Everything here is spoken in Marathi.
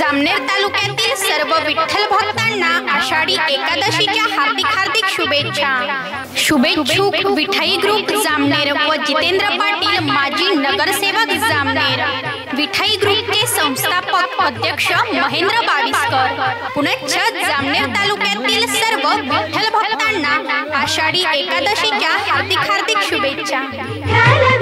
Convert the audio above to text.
जामनेर तालुक्यातील सर्व विठ्ठल भक्तांना आषाढी एकादशीच्या हार्दिक शुभेच्छा। शुभेच्छुक विठाई ग्रुप जामनेर व जितेंद्र पाटील माजी नगरसेवक जामनेर, विठाई ग्रुप के संस्थापक अध्यक्ष महेंद्र बाविस्कर। पुनश्च जामनेर तालुक्यातील सर्व विठ्ठल भक्तांना आषाढी एकादशीच्या हार्दिक शुभेच्छा।